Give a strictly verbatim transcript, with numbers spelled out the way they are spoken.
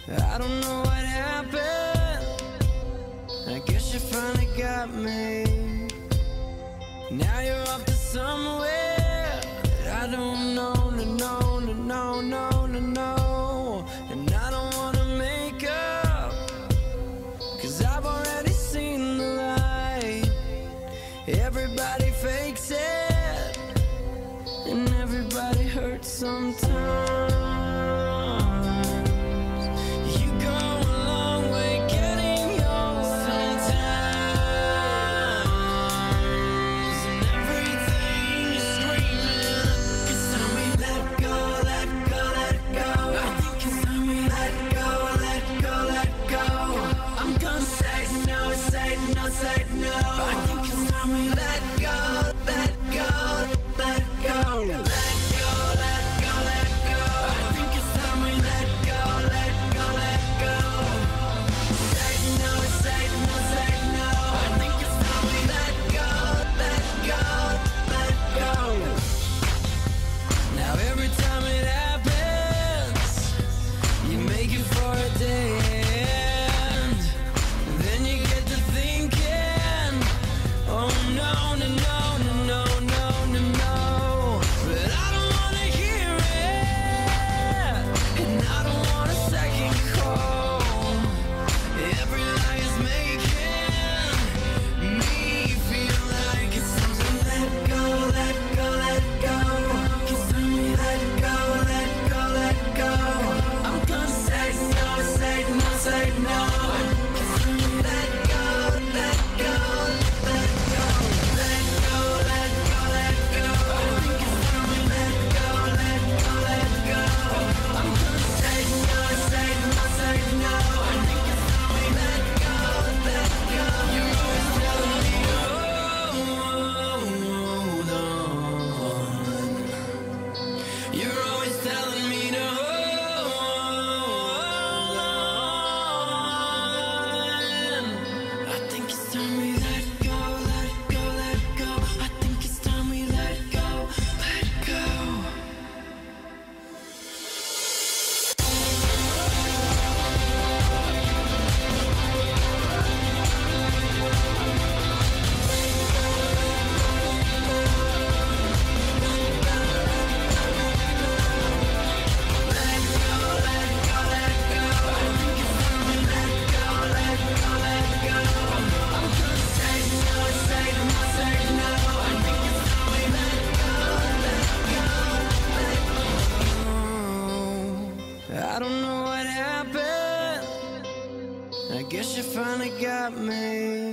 I don't know what happened. I guess you finally got me. Now you're off to somewhere that I don't know, no, no, no, no, no, no, no. And I don't wanna make up, 'cause I've already seen the light. Everybody fakes it, and everybody hurts sometimes. I don't know what happened. I guess you finally got me.